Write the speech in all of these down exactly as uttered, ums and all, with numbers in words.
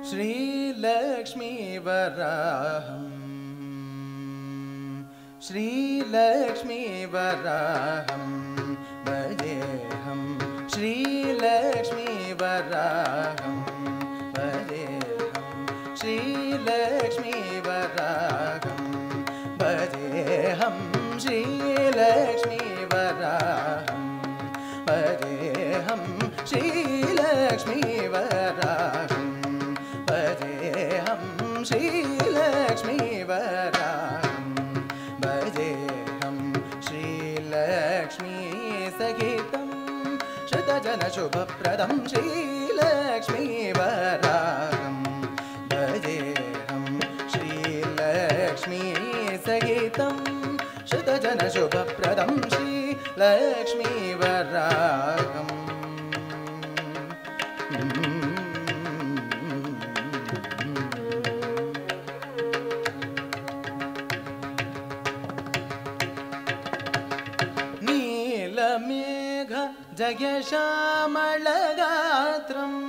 श्रीलक्ष्मीवराहम् श्रीलक्ष्मीवराहम् भजेऽहं श्रीलक्ष्मीवराहम् भजेऽहं श्रीलक्ष्मीवराहम् भजेऽहं श्रीलक्ष्मीवराहम् भजेऽहं श्रीलक्ष्मीवराहम् भजेऽहं श्रीलक्ष्मीवराहम् भजेऽहं श्रीलक्ष्मीसहितं श्रुतजनशुभप्रदं श्रीलक्ष्मीवराहम् भजेऽहं श्रीलक्ष्मीसहितं श्रुतजनशुभप्रदं श्रीलक्ष्मीवराहम् नीलमेघ जयश्यामलगात्रम्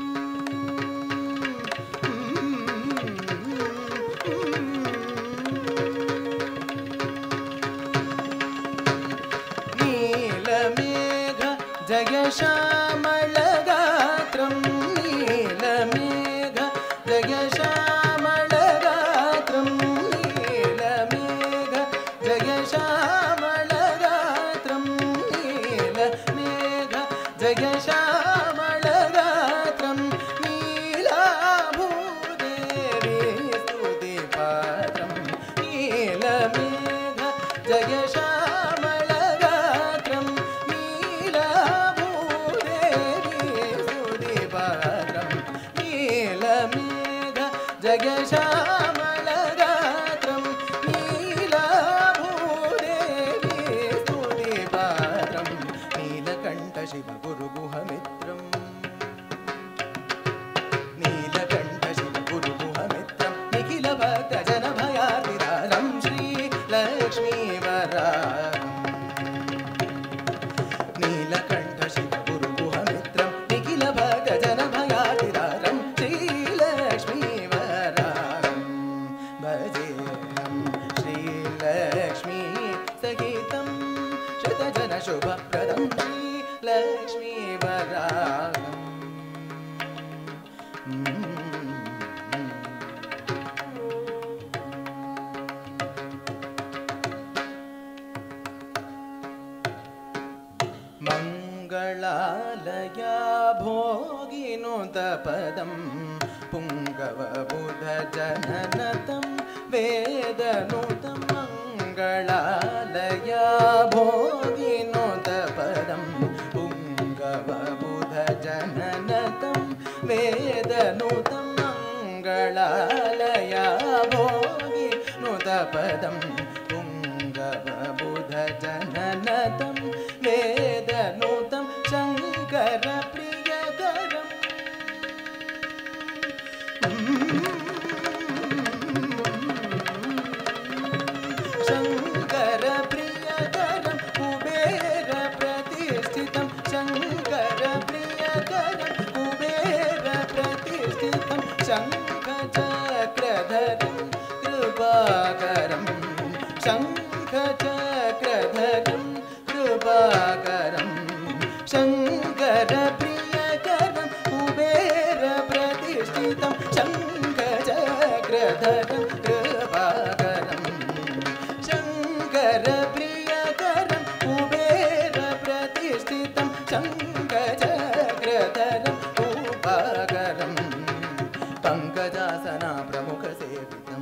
नीलमेघ जयश्यामलगात्रम् नीलमेघ जयश्यामलगात्रम् नीलमेघ जयश्यामलगात्रम् नीलमेघ जयश्यामलगात्रम् नीलाभूदेवी स्तुतिपात्रम् नीलमेघ जयश्यामलगात्रम् नीलाभूदेवी स्तुतिपात्रम् नीलमेघ जयश्यामलगात्रम् नीलाभूदेवी स्तुतिपात्रम् नीलकण्ठ शिव गुरुगुहमित्रम् नीलकण्ठ शिव गुरुगुहमित्रम् निखिल भक्तजन भयार्तिदारं श्रीलक्ष्मीवराहम् नीलकण्ठ शिव गुरुगुहमित्रम् निखिल भक्तजन भयार्तिदारं श्रीलक्ष्मीवराहम् भजेऽहं श्रीलक्ष्मीसहितं श्रुतजनशुभप्रदं श्रीलक्ष्मीवराहम् मङ्गलालया भोगिनुतपदं पुङ्गवबुधजननतं वेदनुतं मङ्गलालया भोगिनुतपदं पुङ्गवबुधजननतं वेदनुतं मङ्गलालया भोगिनुतपदं पुङ्गवबुधजननतं वेदनुतं शङ्करप्रियकरम् शङ्करप्रियकरं कुबेरप्रतिष्ठितं शङ्करप्रियकरं कुबेरप्रतिष्ठितं शङ्खचक्रधरं कृपाकरं शङ्खचक्रधरं कृपाकरं शङ्करप्रियकरं कुबेरप्रतिष्ठितं शङ्खचक्रधरं कृपाकरं शङ्करप्रियकरं कुबेरप्रतिष्ठितं शङ्खचक्रधरं कृपाकरं पङ्कजासना प्रमुखसेवितं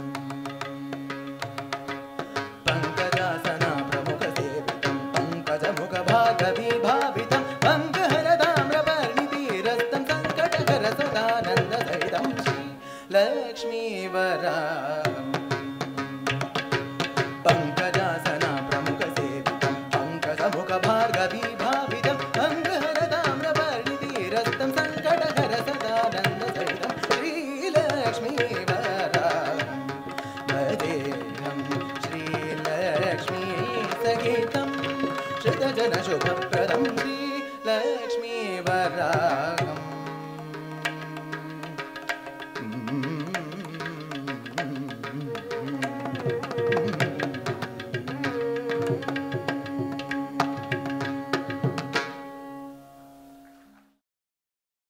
पङ्कजासना प्रमुखसेवितं पङ्कजमुखभागविभावितं पङ्कहरताम्रपर्णितीरस्तं सङ्कटहरसुतानन्दसहितं श्रीलक्ष्मीवराहम् पङ्कजासना प्रमुखसेवितं पङ्कजमुखभार्गवीभावितं पङ्कहरताम्रपर्णितीरस्तं सङ्कटहरसुतानन्दसहितं श्रीलक्ष्मीवराहम् भजेऽहं श्रीलक्ष्मीसहितं श्रुतजनशुभप्रदं श्रीलक्ष्मीवराहम्